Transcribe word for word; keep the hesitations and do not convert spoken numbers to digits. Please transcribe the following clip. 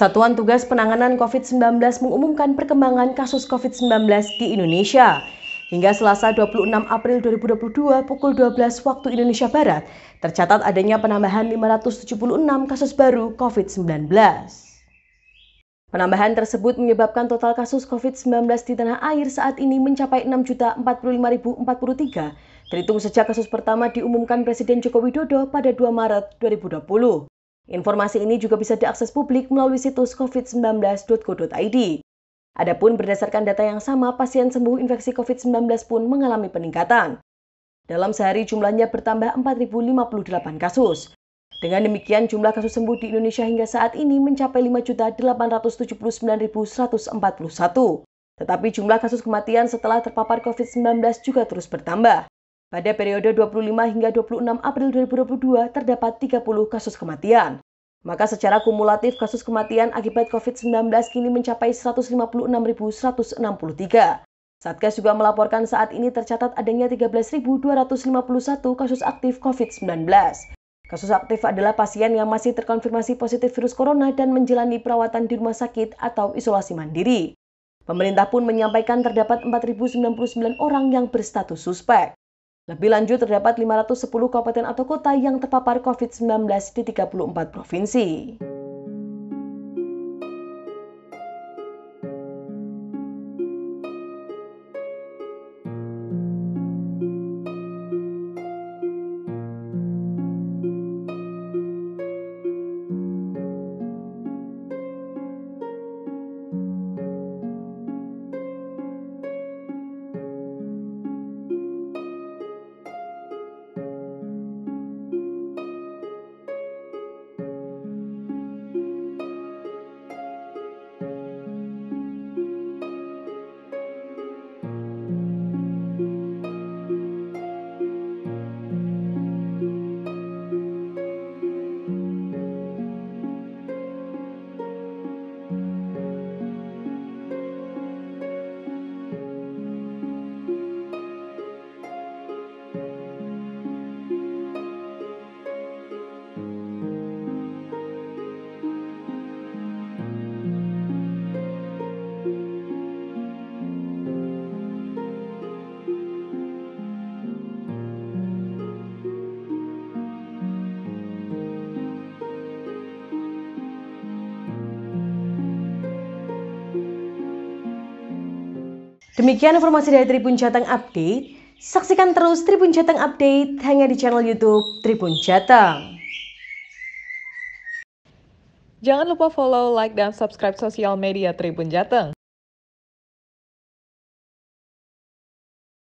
Satuan Tugas Penanganan COVID sembilan belas mengumumkan perkembangan kasus COVID sembilan belas di Indonesia. Hingga Selasa dua puluh enam April dua ribu dua puluh dua pukul dua belas waktu Indonesia Barat, tercatat adanya penambahan lima ratus tujuh puluh enam kasus baru COVID sembilan belas. Penambahan tersebut menyebabkan total kasus COVID sembilan belas di tanah air saat ini mencapai enam juta empat puluh lima ribu empat puluh tiga, terhitung sejak kasus pertama diumumkan Presiden Joko Widodo pada dua Maret dua ribu dua puluh. Informasi ini juga bisa diakses publik melalui situs covid sembilan belas titik go titik i d. Adapun berdasarkan data yang sama, pasien sembuh infeksi COVID sembilan belas pun mengalami peningkatan. Dalam sehari jumlahnya bertambah empat ribu lima puluh delapan kasus. Dengan demikian, jumlah kasus sembuh di Indonesia hingga saat ini mencapai lima juta delapan ratus tujuh puluh sembilan ribu seratus empat puluh satu. Tetapi jumlah kasus kematian setelah terpapar COVID sembilan belas juga terus bertambah. Pada periode dua puluh lima hingga dua puluh enam April dua ribu dua puluh dua terdapat tiga puluh kasus kematian. Maka secara kumulatif kasus kematian akibat COVID sembilan belas kini mencapai seratus lima puluh enam ribu seratus enam puluh tiga. Satgas juga melaporkan saat ini tercatat adanya tiga belas ribu dua ratus lima puluh satu kasus aktif COVID sembilan belas. Kasus aktif adalah pasien yang masih terkonfirmasi positif virus corona dan menjalani perawatan di rumah sakit atau isolasi mandiri. Pemerintah pun menyampaikan terdapat empat ribu sembilan puluh sembilan orang yang berstatus suspek. Lebih lanjut, terdapat lima ratus sepuluh kabupaten atau kota yang terpapar COVID sembilan belas di tiga puluh empat provinsi. Demikian informasi dari Tribun Jateng Update. Saksikan terus Tribun Jateng Update hanya di channel YouTube Tribun Jateng. Jangan lupa follow, like, dan subscribe sosial media Tribun Jateng.